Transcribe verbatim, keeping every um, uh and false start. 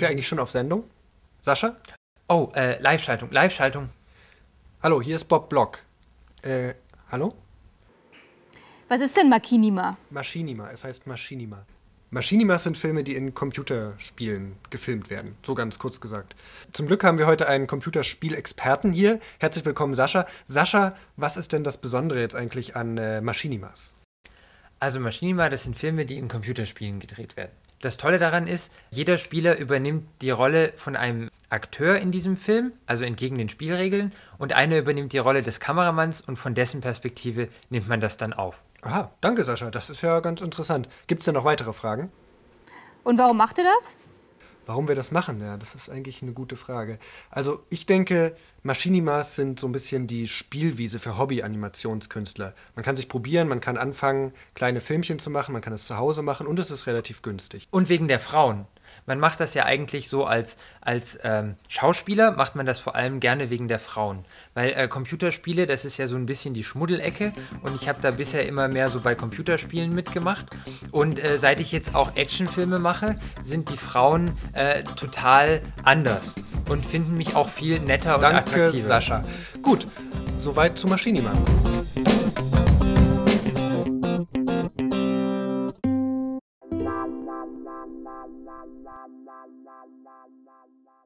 wir eigentlich schon auf Sendung? Sascha? Oh, äh, Live-Schaltung, Live-Schaltung. Hallo, hier ist Bob Block. Äh, hallo? Was ist denn Machinima? Machinima, es heißt Machinima. Machinimas sind Filme, die in Computerspielen gefilmt werden, so ganz kurz gesagt. Zum Glück haben wir heute einen Computerspielexperten hier. Herzlich willkommen, Sascha. Sascha, was ist denn das Besondere jetzt eigentlich an äh, Machinimas? Also Machinima, das sind Filme, die in Computerspielen gedreht werden. Das Tolle daran ist, jeder Spieler übernimmt die Rolle von einem Akteur in diesem Film, also entgegen den Spielregeln, und einer übernimmt die Rolle des Kameramanns und von dessen Perspektive nimmt man das dann auf. Aha, danke Sascha, das ist ja ganz interessant. Gibt es denn noch weitere Fragen? Und warum macht ihr das? Warum wir das machen, ja, das ist eigentlich eine gute Frage. Also ich denke, Machinimas sind so ein bisschen die Spielwiese für Hobby-Animationskünstler. Man kann sich probieren, man kann anfangen, kleine Filmchen zu machen, man kann es zu Hause machen und es ist relativ günstig. Und wegen der Frauen. Man macht das ja eigentlich so als, als ähm, Schauspieler, macht man das vor allem gerne wegen der Frauen. Weil äh, Computerspiele, das ist ja so ein bisschen die Schmuddelecke und ich habe da bisher immer mehr so bei Computerspielen mitgemacht. Und äh, seit ich jetzt auch Actionfilme mache, sind die Frauen äh, total anders und finden mich auch viel netter und Danke, attraktiver. Sascha. Gut, soweit zu Machinima. La la la la la la la la la